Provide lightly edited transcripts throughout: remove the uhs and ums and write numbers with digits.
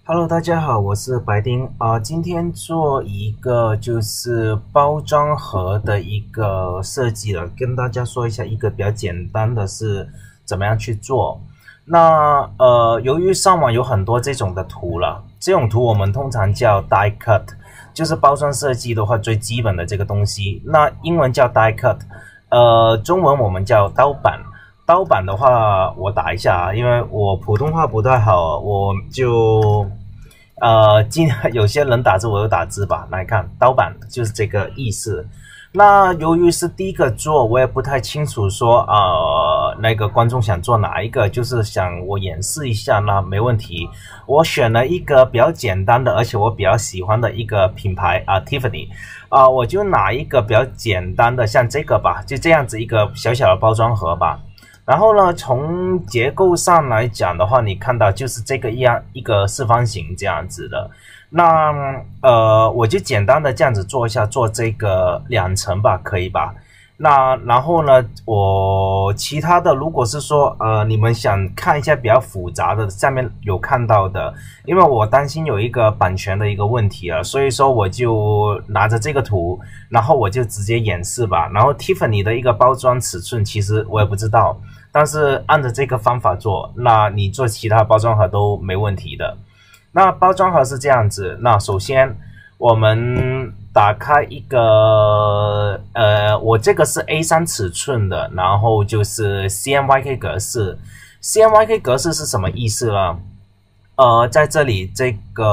Hello，大家好，我是白丁今天做一个就是包装盒的一个设计了，跟大家说一下一个比较简单的是怎么样去做。那由于上网有很多这种的图了，这种图我们通常叫 die cut， 就是包装设计的话最基本的这个东西。那英文叫 die cut，中文我们叫刀板。刀板的话，我打一下啊，因为我普通话不太好，我就有些人打字我就打字吧。来看刀板就是这个意思。那由于是第一个做，我也不太清楚说那个观众想做哪一个，就是想我演示一下，那没问题。我选了一个比较简单的，而且我比较喜欢的一个品牌Tiffany 我就拿一个比较简单的，像这个吧，就这样子一个小小的包装盒吧。然后呢，从结构上来讲的话，你看到就是这个一个四方形这样子的。那我就简单的这样子做一下，做这个2层吧，可以吧？那然后呢，我其他的如果是说你们想看一下比较复杂的，下面有看到的，因为我担心有一个版权的一个问题啊，所以说我就拿着这个图，然后我就直接演示吧。然后 Tiffany 的一个包装尺寸其实我也不知道，但是按照这个方法做，那你做其他包装盒都没问题的。那包装盒是这样子，那首先我们打开一个我这个是 A3 尺寸的，然后就是 CMYK 格式。CMYK 格式是什么意思呢？在这里这个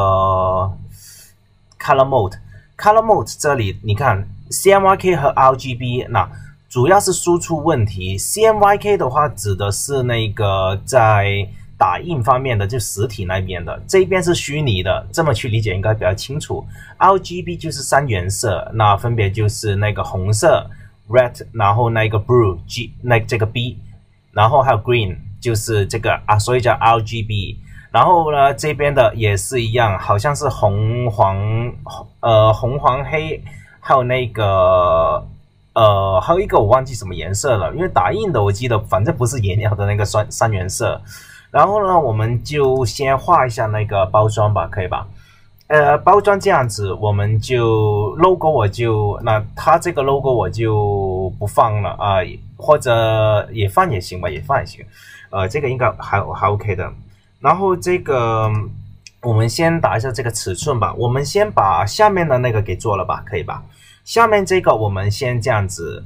Color Mode 这里你看 CMYK 和 RGB， 那主要是输出问题。CMYK 的话指的是那个在打印方面的，就实体那边的，这边是虚拟的，这么去理解应该比较清楚。RGB 就是3原色，那分别就是那个红色 Red， 然后那个 Blue G， 这个 B， 然后还有 Green 就是这个所以叫 RGB。然后呢，这边的也是一样，好像是红黄黑，还有那个还有一个我忘记什么颜色了，因为打印的我记得反正不是颜料的那个三原色。然后呢，我们就先画一下那个包装吧，可以吧？包装这样子，我们就 logo 那它这个 logo 我就不放了或者也放也行吧，也放也行。这个应该还 OK 的。然后这个我们先打一下这个尺寸吧，我们先把下面的那个给做了吧，可以吧？下面这个我们先这样子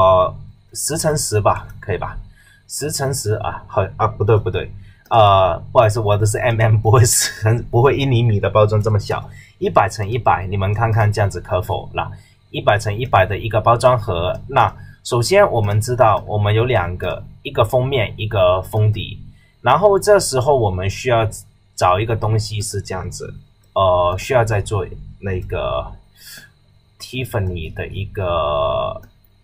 10×10吧，可以吧？10×10不对。不好意思，我的是 不会1厘米的包装这么小，100×100，你们看看这样子可否？那100×100的一个包装盒，那首先我们知道我们有2个，一个封面，一个封底，然后这时候我们需要找一个东西是这样子，需要再做那个 Tiffany 的一个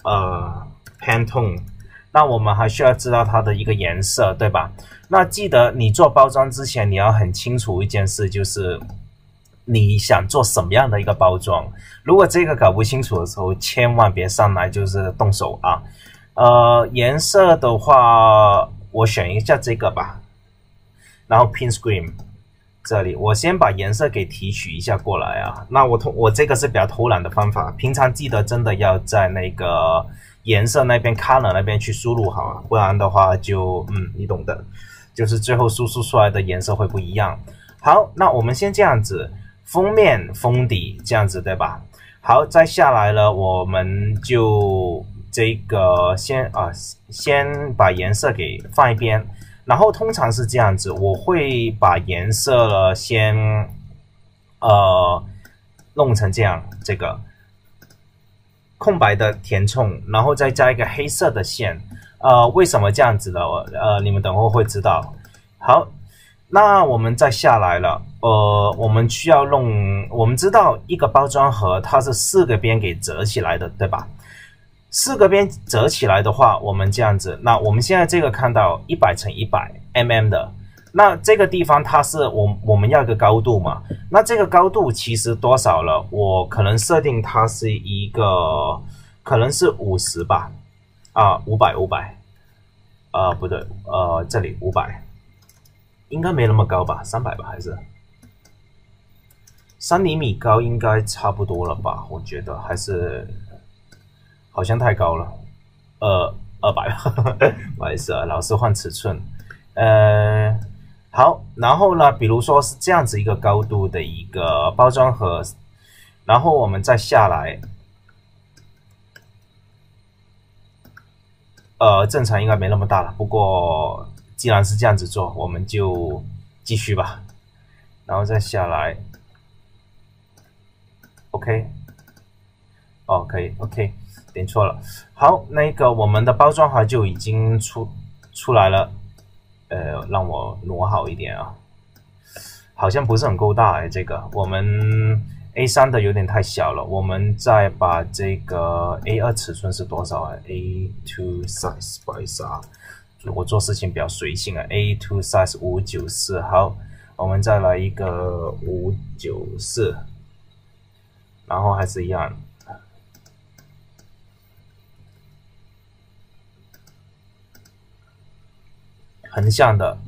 Pantone， 那我们还需要知道它的一个颜色，对吧？那记得你做包装之前，你要很清楚一件事，就是你想做什么样的一个包装。如果这个搞不清楚的时候，千万别上来就是动手啊。颜色的话，我选一下这个吧。然后 Pin Screen 这里，我先把颜色给提取一下过来啊。那我这个是比较偷懒的方法，平常记得真的要在那个颜色那边 Color 那边去输入好啊，不然的话就你懂的。就是最后输出出来的颜色会不一样。好，那我们先这样子，封面、封底这样子，对吧？好，再下来了，我们就这个先把颜色给放一边，然后通常是这样子，我会把颜色了先弄成这样，这个空白的填充，然后再加一个黑色的线。为什么这样子呢？你们等会会知道。好，那我们再下来了。我们需要我们知道一个包装盒它是4个边给折起来的，对吧？4个边折起来的话，我们这样子。那我们现在这个看到100×100 的，那这个地方它是我们要一个高度嘛？那这个高度其实多少了？我可能设定它是一个，可能是50吧。500，不对，这里500，应该没那么高吧，300吧，还是 3厘米高应该差不多了吧？我觉得还是好像太高了，200，不好意思啊，老是换尺寸。好，然后呢，比如说是这样子一个高度的一个包装盒，然后我们再下来，正常应该没那么大了，不过既然是这样子做，我们就继续吧，然后再下来。OK， 哦，可以 ，OK， 点错了。好，那个我们的包装盒就已经出来了。让我挪好一点啊，好像不是很够大哎，这个我们 A3 的有点太小了，我们再把这个 A2 尺寸是多少啊 ？A2 size， 不好意思啊，我做事情比较随性啊 ，A2 size 594，好，我们再来一个594。然后还是一样，横向的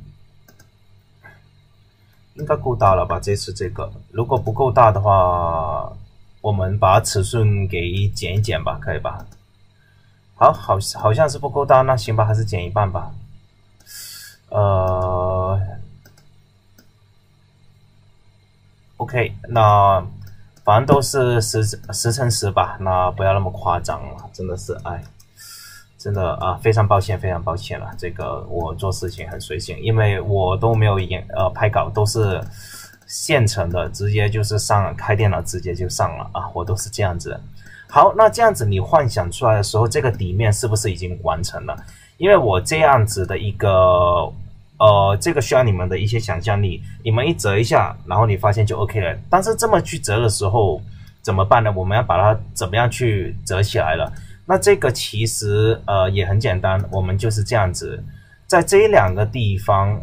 应该够大了吧？这次这个如果不够大的话，我们把尺寸给减一减吧，可以吧？好像是不够大，那行吧，还是减一半吧。OK， 那。反正都是10乘10吧，那不要那么夸张了，真的是真的啊，非常抱歉了，这个我做事情很随性，因为我都没有拍稿，都是现成的，直接就是开电脑直接就上了啊，我都是这样子。好，那这样子你幻想出来的时候，这个底面是不是已经完成了？因为我这样子的一个。这个需要你们的一些想象力，你们一折一下，然后你发现就 OK 了。但是这么去折的时候怎么办呢？我们要把它怎么样去折起来了？那这个其实也很简单，我们就是这样子，在这2个地方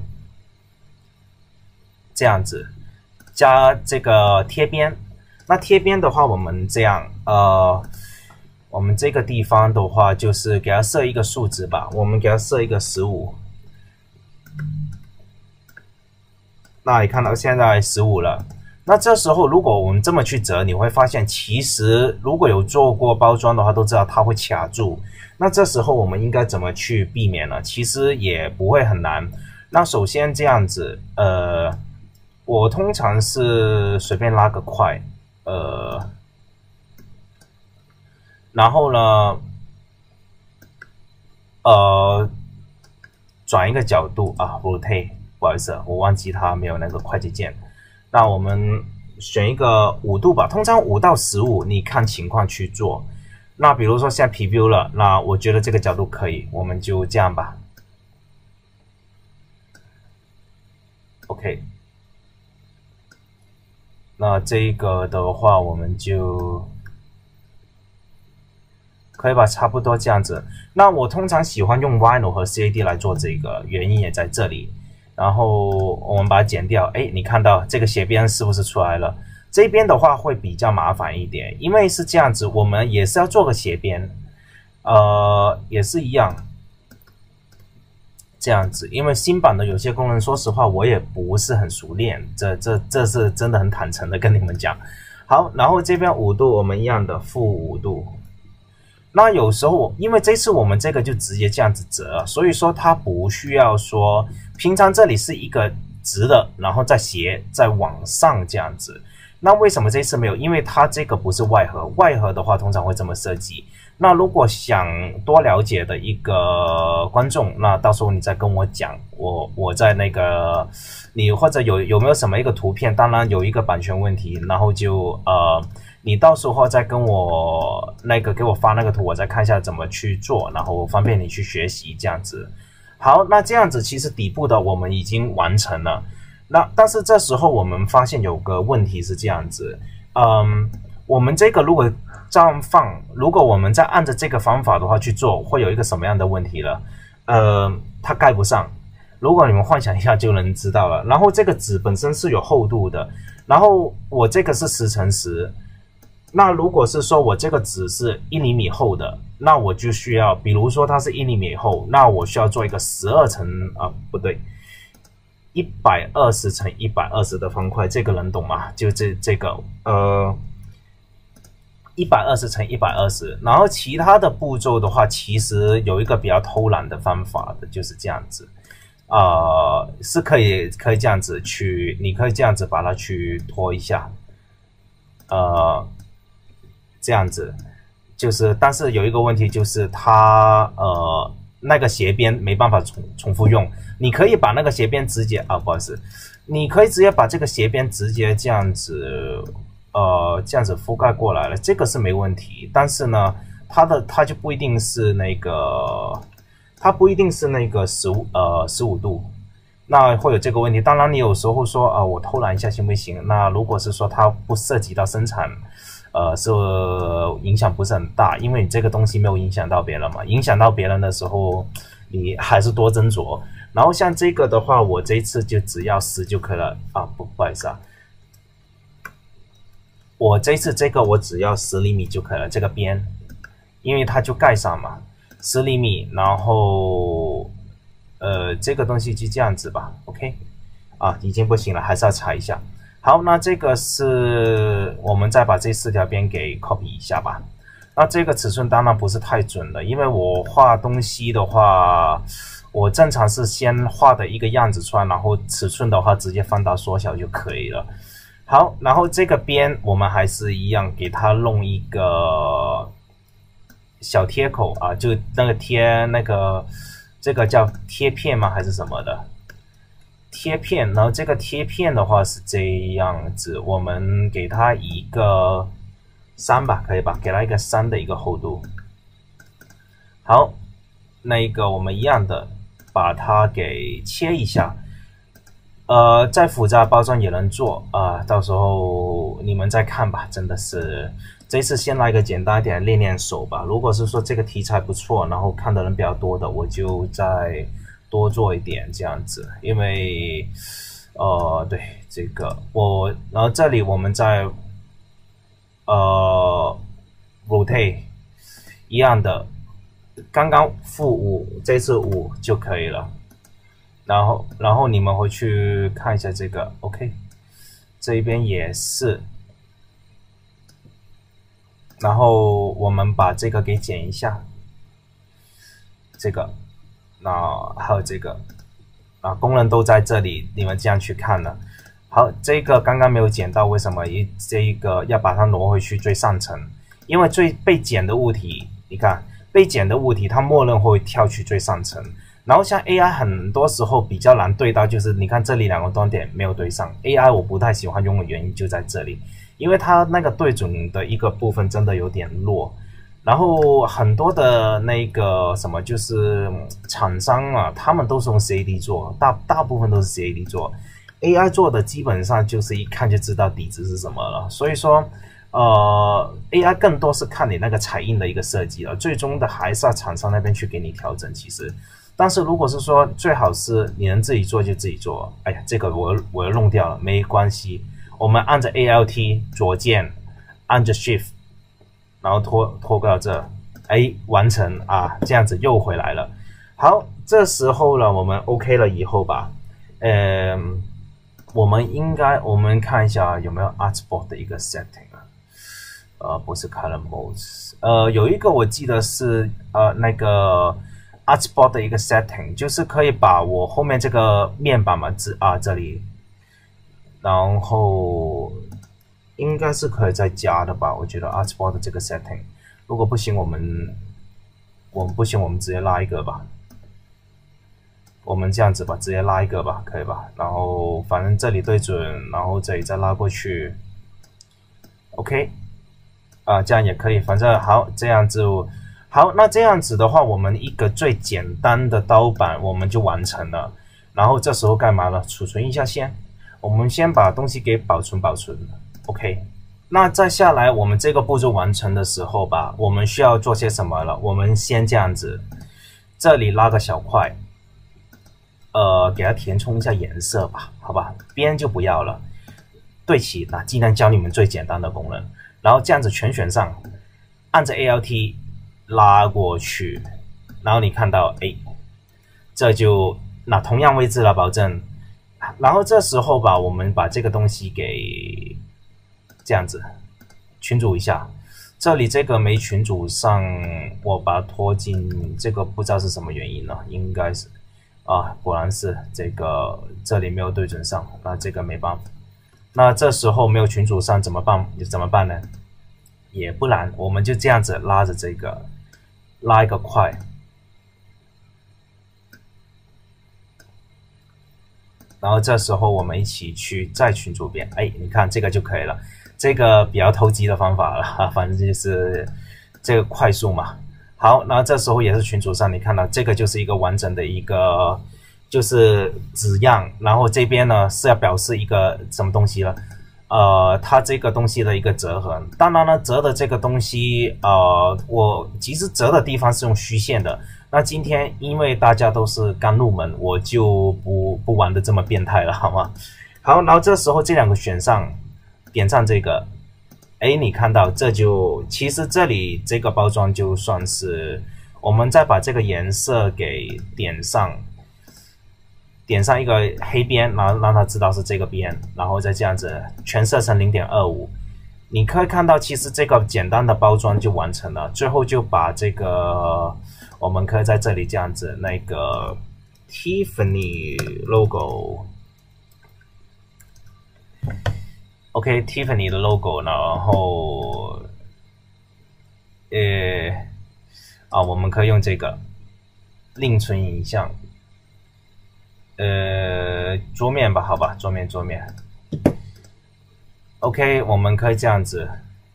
这样子加这个贴边。那贴边的话，我们这样我们这个地方的话就是给它设一个数值吧，我们给它设一个15。那你看到现在15了，那这时候如果我们这么去折，你会发现其实如果有做过包装的话，都知道它会卡住。那这时候我们应该怎么去避免呢？其实也不会很难。那首先这样子，我通常是随便拉个块，然后呢，转一个角度啊 ，rotate。不好意思，我忘记它没有那个快捷键。那我们选一个5度吧，通常5到15，你看情况去做。那比如说现在 preview 了，那我觉得这个角度可以，我们就这样吧。OK， 那这个的话，我们就可以吧，差不多这样子。那我通常喜欢用 Vinyl 和 CAD 来做这个，原因也在这里。然后我们把它剪掉，哎，你看到这个斜边是不是出来了？这边的话会比较麻烦一点，因为是这样子，我们也是要做个斜边，也是一样，这样子。因为新版的有些功能，说实话我也不是很熟练，这是真的很坦诚的跟你们讲。好，然后这边5度，我们一样的-5度。那有时候因为这次我们这个就直接这样子折，所以说它不需要说平常这里是一个直的，然后再斜再往上这样子。那为什么这次没有？因为它这个不是外盒，外盒的话通常会这么设计。那如果想多了解的一个观众，那到时候你再跟我讲，我在那个你或者有没有什么一个图片，当然有一个版权问题，然后就你到时候再跟我给我发那个图，我再看一下怎么去做，然后方便你去学习这样子。好，那这样子其实底部的我们已经完成了。那但是这时候我们发现有个问题是这样子，我们这个如果这样放，如果我们再按着这个方法的话去做，会有一个什么样的问题了？它盖不上。如果你们幻想一下就能知道了。然后这个纸本身是有厚度的，然后我这个是10乘10。那如果是说我这个纸是1厘米厚的，那我就需要，比如说它是1厘米厚，那我需要做一个12乘不对 120×120的方块，这个能懂吗？就这个120×120，然后其他的步骤的话，其实有一个比较偷懒的方法的，就是这样子，是可以这样子去，你可以这样子把它去拖一下，这样子，就是但是有一个问题就是它那个斜边没办法重复用，你可以把那个斜边直接不好意思，你可以直接把这个斜边直接这样子。这样子覆盖过来了，这个是没问题。但是呢，它就不一定是那个，它不一定是那个15度，那会有这个问题。当然，你有时候说我偷懒一下行不行？那如果是说它不涉及到生产，是影响不是很大，因为你这个东西没有影响到别人嘛。影响到别人的时候，你还是多斟酌。然后像这个的话，我这一次就只要10就可以了不好意思啊。我这次这个我只要10厘米就可以了，这个边，因为它就盖上嘛，10厘米，然后这个东西就这样子吧 ，OK， 已经不行了，还是要裁一下。好，那这个是我们再把这4条边给 copy 一下吧。那这个尺寸当然不是太准了，因为我画东西的话，我正常是先画的一个样子出来，然后尺寸的话直接放大缩小就可以了。好，然后这个边我们还是一样给它弄一个小贴口就那个贴那个这个叫贴片吗？还是什么的贴片？然后这个贴片的话是这样子，我们给它一个3吧，可以吧？给它一个3的一个厚度。好，那个我们一样的把它给切一下。再复杂包装也能做到时候你们再看吧。真的是这次先来一个简单一点练练手吧。如果是说这个题材不错，然后看的人比较多的，我就再多做一点这样子。因为对这个然后这里我们再rotate 一样的，刚刚-5，这次5就可以了。然后你们回去看一下这个 ，OK， 这一边也是，然后我们把这个给剪一下，这个，那还有这个，功能都在这里，你们这样去看了。好，这个刚刚没有剪到，为什么？这一个要把它挪回去最上层，因为被剪的物体，你看被剪的物体，它默认会跳去最上层。然后像 AI 很多时候比较难对到，就是你看这里2个端点没有对上 ，AI 我不太喜欢用的原因就在这里，因为它那个对准的一个部分真的有点弱。然后很多的那个什么就是厂商他们都是用 CAD 做，大部分都是 CAD 做 ，AI 做的基本上就是一看就知道底子是什么了。所以说AI 更多是看你那个彩印的一个设计了，最终的还是要厂商那边去给你调整。其实。但是如果是说最好是你能自己做就自己做，哎呀，这个我又弄掉了，没关系，我们按着 ALT 左键，按着 Shift， 然后拖到这，完成这样子又回来了。好，这时候呢，我们 OK 了以后吧，我们看一下有没有 Artboard 的一个 setting 不是 Color Modes，有一个我记得是那个。Artboard 的一个 setting 就是可以把我后面这个面板嘛这里，然后应该是可以再加的吧？我觉得 Artboard 的这个 setting， 如果不行我们直接拉一个吧。我们这样子吧，直接拉一个吧，可以吧？然后反正这里对准，然后这里再拉过去 ，OK， 这样也可以，反正好这样子。好，那这样子的话，我们一个最简单的刀板我们就完成了。然后这时候干嘛呢？储存一下先。我们先把东西给保存 ，OK。那再下来，我们这个步骤完成的时候吧，我们需要做些什么了？我们先这样子，这里拉个小块，给它填充一下颜色吧，好吧？边就不要了，对齐。那尽量教你们最简单的功能，然后这样子全选上，按着 ALT。拉过去，然后你看到这就同样位置了，保证然后这时候吧，我们把这个东西给这样子群组一下。这里这个没群组上，我把它拖进这个，不知道是什么原因呢？应该是果然是这个这里没有对准上，那这个没办法。那这时候没有群组上怎么办呢？也不然，我们就这样子拉着这个，拉一个块。然后这时候我们一起去在群组边，你看这个就可以了。这个比较投机的方法了，反正就是这个快速嘛。好，然后这时候也是群组上，你看到这个就是一个完整的一个就是纸样，然后这边呢是要表示一个什么东西了？它这个东西的一个折痕。当然了，折的这个东西，我其实折的地方是用虚线的。那今天因为大家都是刚入门，我就不玩的这么变态了，好吗？好，然后这时候这两个选上，点上这个，你看到这就其实这里这个包装就算是我们再把这个颜色给点上一个黑边，然后让它知道是这个边，然后再这样子全设成 0.25。你可以看到，其实这个简单的包装就完成了。最后就把这个，我们可以在这里这样子那个 Tiffany logo。OK，Tiffany 的 logo， 然后，我们可以用这个另存影像，桌面吧，好吧，桌面。OK， 我们可以这样子，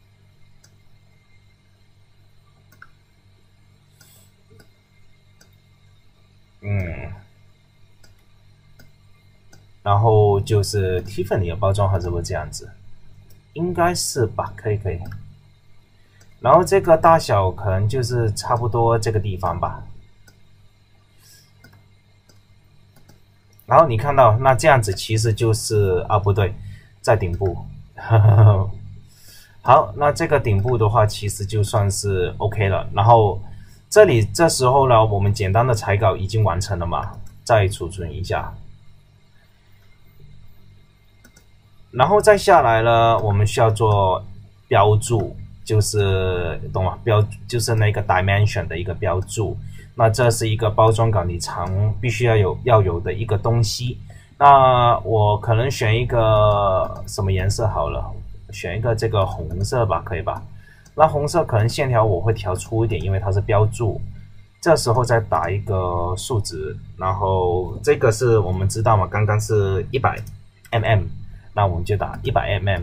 然后就是 Tiffany 的包装盒是不是这样子？应该是吧，可以。然后这个大小可能就是差不多这个地方吧。然后你看到那这样子其实就是不对，在顶部。好，那这个顶部的话其实就算是 OK 了。然后这时候呢，我们简单的彩稿已经完成了嘛，再储存一下。然后再下来呢，我们需要做标注，就是懂吗？就是那个 dimension 的一个标注。那这是一个包装稿里必须要有的一个东西。那我可能选一个什么颜色好了？选一个这个红色吧，可以吧？那红色可能线条我会调粗一点，因为它是标注。这时候再打一个数值，然后这个是我们知道嘛，刚刚是100 mm。那我们就打100 mm，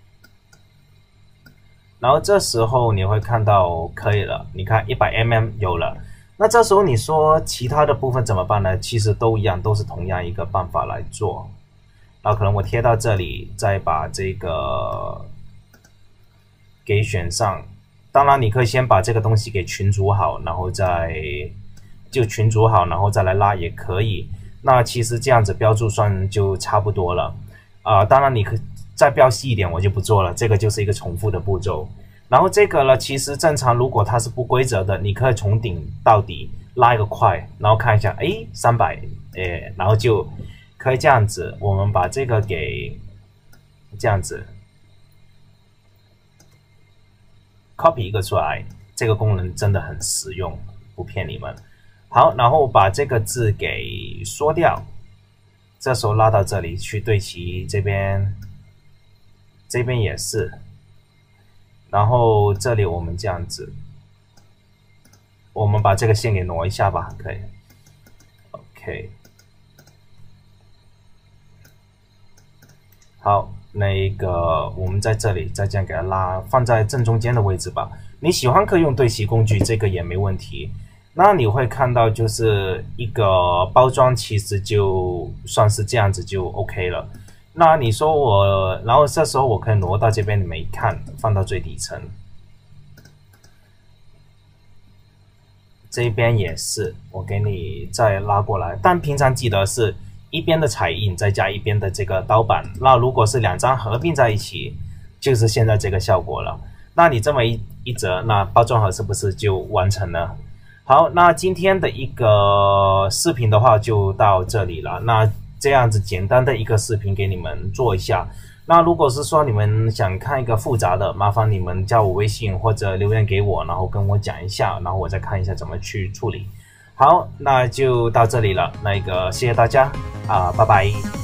然后这时候你会看到可以了，你看100 mm 有了。那这时候你说其他的部分怎么办呢？其实都一样，都是同样一个办法来做。那可能我贴到这里，再把这个给选上。当然你可以先把这个东西给群组好，然后再来拉也可以。那其实这样子标注算就差不多了。当然你可以再标细一点，我就不做了，这个就是一个重复的步骤。然后这个呢，其实正常如果它是不规则的，你可以从顶到底拉一个块，然后看一下，300，然后就可以这样子。我们把这个给这样子 copy 一个出来，这个功能真的很实用，不骗你们。好，然后把这个字给缩掉。这时候拉到这里去对齐这边也是，然后这里我们这样子，我们把这个线给挪一下吧，可以 ，OK， 好，那个我们在这里再这样给它放在正中间的位置吧。你喜欢可以用对齐工具，这个也没问题。那你会看到就是一个包装其实就算是这样子就 OK 了。那你说然后这时候我可以挪到这边，你们一看放到最底层，这边也是我给你再拉过来，但平常记得是一边的彩印再加一边的这个刀板。那如果是两张合并在一起，就是现在这个效果了。那你这么一折，那包装盒是不是就完成了？好，那今天的一个视频的话就到这里了。那这样子简单的一个视频给你们做一下。那如果是说你们想看一个复杂的，麻烦你们加我微信或者留言给我，然后跟我讲一下，然后我再看一下怎么去处理。好，那就到这里了，谢谢大家拜拜。